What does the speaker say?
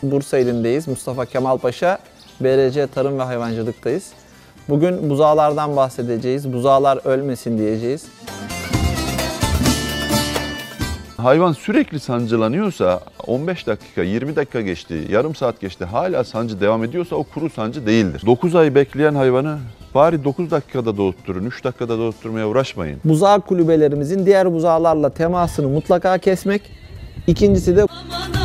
Bursa ilindeyiz. Mustafa Kemal Paşa BRC Tarım ve Hayvancılık'tayız. Bugün buzağlardan bahsedeceğiz. Buzağlar ölmesin diyeceğiz. Hayvan sürekli sancılanıyorsa 15 dakika, 20 dakika geçti, yarım saat geçti, hala sancı devam ediyorsa o kuru sancı değildir. 9 ay bekleyen hayvanı bari 9 dakikada doğutturun, 3 dakikada doğutturmaya uğraşmayın. Buzağı kulübelerimizin diğer buzağlarla temasını mutlaka kesmek. İkincisi de